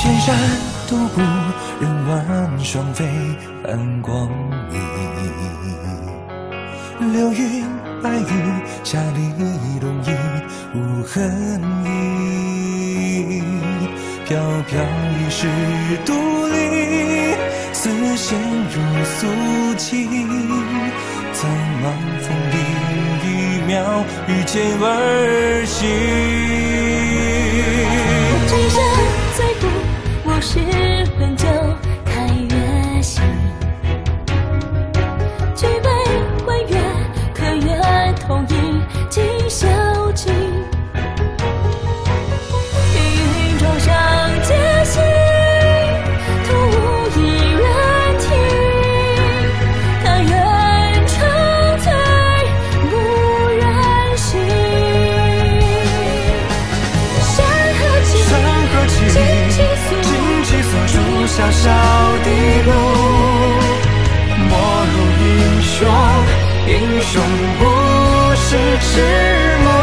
千山独步，人挽双飞寒光影。流云白玉，下里东移无痕影。飘飘一世独立，丝线如素琴。苍茫风铃，一秒遇见而行。 追山最不，我是本就开月行。举杯问月，可月同饮今宵尽。命运中相皆行，徒无一人听。但愿长醉无人醒。山河起，旌旗所筑小小的路，莫如英雄，英雄不是迟暮。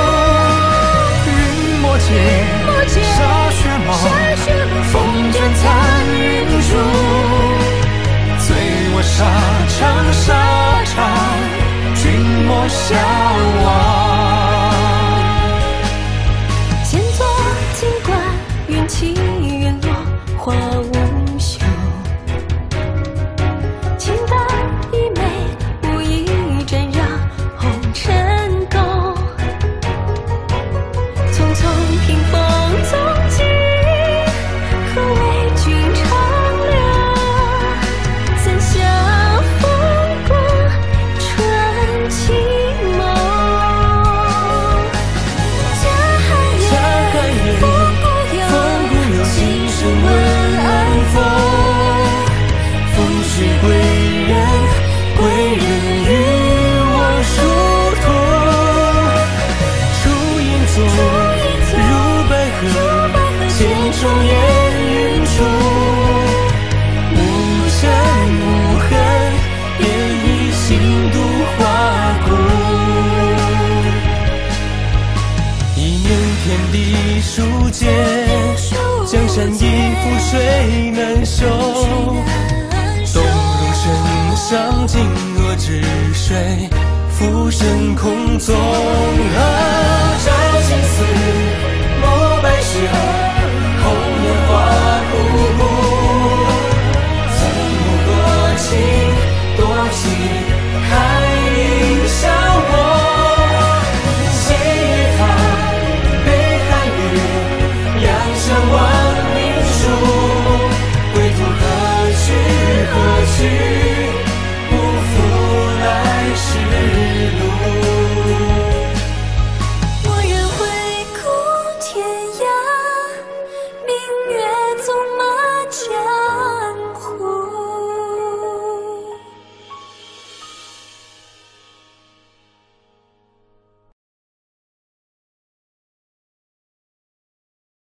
云墨间，沙雪梦，风卷残云珠。醉卧沙场，沙场，君莫笑望。 闲坐静观云起云落，花无休。清淡一枚，无意沾染红尘垢。匆匆屏风踪迹，可为君长留。三下风过春起眸。家寒夜，风故有，今生问安否？风雪归人，归人与我殊途。 出云作，入白河，千重烟云出。无尘无痕，便已心渡花骨。一念天地书剑，江山一幅谁能收？动如身上，惊愕止水，浮生空纵。